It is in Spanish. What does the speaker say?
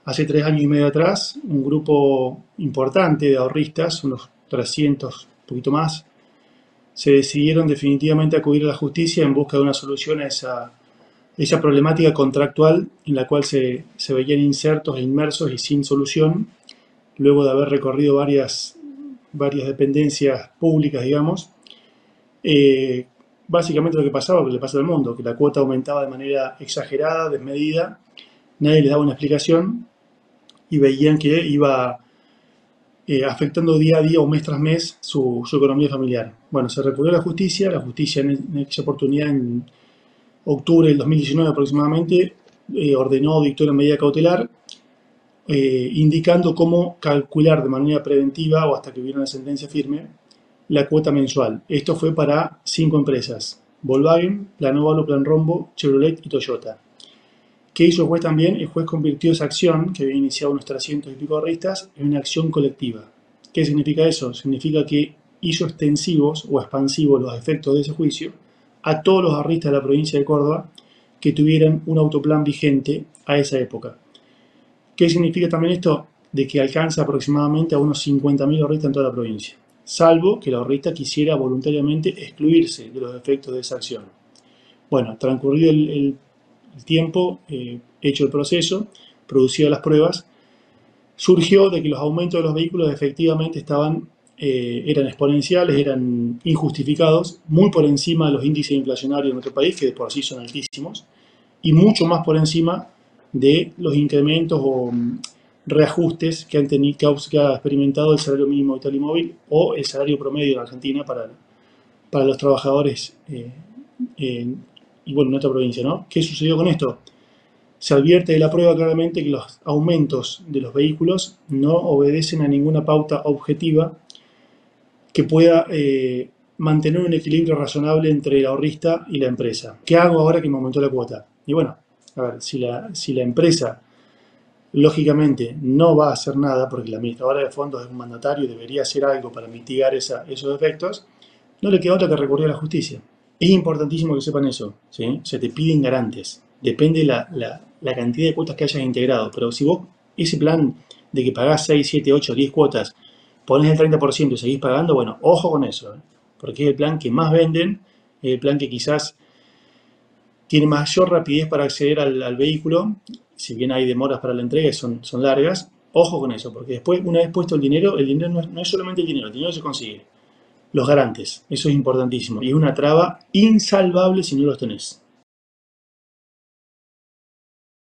Hace 3 años y medio atrás, un grupo importante de ahorristas, unos 300, un poquito más, se decidieron definitivamente a acudir a la justicia en busca de una solución a esa problemática contractual en la cual se veían insertos e inmersos y sin solución, luego de haber recorrido varias dependencias públicas, digamos. Básicamente lo que pasaba, lo que le pasa al mundo, que la cuota aumentaba de manera exagerada, desmedida, nadie les daba una explicación y veían que iba afectando día a día o mes tras mes su economía familiar. Bueno, se recurrió a la justicia en esa oportunidad, en octubre del 2019 aproximadamente, ordenó, dictó una medida cautelar indicando cómo calcular de manera preventiva o hasta que hubiera una sentencia firme la cuota mensual. Esto fue para 5 empresas: Volkswagen, Plan Óvalo, Plan Rombo, Chevrolet y Toyota. ¿Qué hizo el juez también? El juez convirtió esa acción, que había iniciado unos 300 y pico ahorristas, en una acción colectiva. ¿Qué significa eso? Significa que hizo extensivos o expansivos los efectos de ese juicio a todos los ahorristas de la provincia de Córdoba que tuvieran un autoplan vigente a esa época. ¿Qué significa también esto? De que alcanza aproximadamente a unos 50.000 ahorristas en toda la provincia, salvo que el ahorrista quisiera voluntariamente excluirse de los efectos de esa acción. Bueno, transcurrido el tiempo, hecho el proceso, producidas las pruebas, surgió de que los aumentos de los vehículos efectivamente eran exponenciales, eran injustificados, muy por encima de los índices inflacionarios de nuestro país, que de por sí son altísimos, y mucho más por encima de los incrementos o reajustes que ha experimentado el salario mínimo vital y móvil o el salario promedio en Argentina para los trabajadores y bueno, en nuestra provincia, ¿no? ¿Qué sucedió con esto? Se advierte de la prueba claramente que los aumentos de los vehículos no obedecen a ninguna pauta objetiva que pueda mantener un equilibrio razonable entre el ahorrista y la empresa. ¿Qué hago ahora que me aumentó la cuota? Y bueno, a ver, si la empresa lógicamente no va a hacer nada, porque la administradora de fondos es un mandatario y debería hacer algo para mitigar esos efectos, no le queda otra que recurrir a la justicia. Es importantísimo que sepan eso, ¿sí? Se te piden garantes. Depende la cantidad de cuotas que hayas integrado. Pero si vos ese plan de que pagás 6, 7, 8, 10 cuotas, ponés el 30% y seguís pagando, bueno, ojo con eso, ¿eh? Porque es el plan que más venden, es el plan que quizás tiene mayor rapidez para acceder al vehículo, si bien hay demoras para la entrega y son largas. Ojo con eso, porque después, una vez puesto el dinero no es solamente el dinero se consigue. Los garantes, eso es importantísimo y es una traba insalvable si no los tenés.